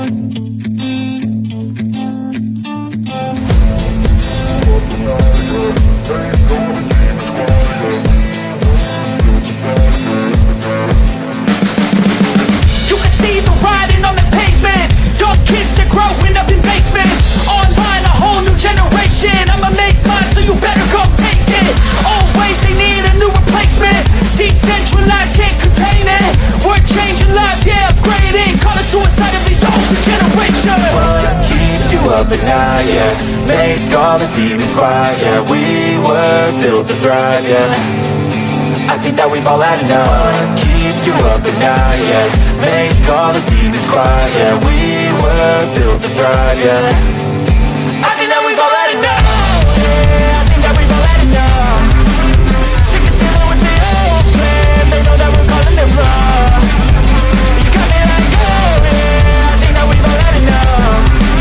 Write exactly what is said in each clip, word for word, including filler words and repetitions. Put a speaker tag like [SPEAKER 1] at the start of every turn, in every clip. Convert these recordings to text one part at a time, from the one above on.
[SPEAKER 1] Up at night, yeah. Make all the demons quiet, yeah. We were built to thrive, yeah. I think that we've all had enough. What keeps you up at night, yeah. Make all the demons quiet, yeah. We were built to thrive, yeah. I think that we've all had enough. Yeah, I think that we've all had enough. Sick of dealing with the old plan. They know that we're calling it wrong. You got me like, oh yeah. I think that we've all had enough.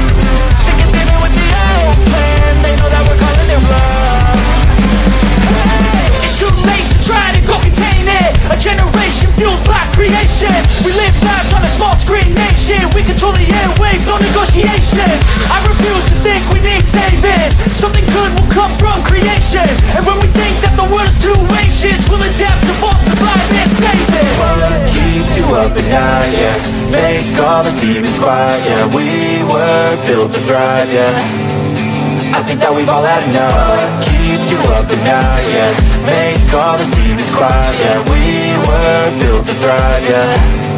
[SPEAKER 1] A generation fueled by creation. We live lives on a small screen nation. We control the airwaves, no negotiation. I refuse to think we need saving. Something good will come from creation. And when we think that the world is too anxious, we'll adapt to both survive and save it. What keeps you up at night, yeah. Make all the demons quiet, yeah. We were built to thrive, yeah. I think that we've all had enough. What keeps you up at night, yeah. Make all the demons quiet, yeah. We were built to thrive, yeah.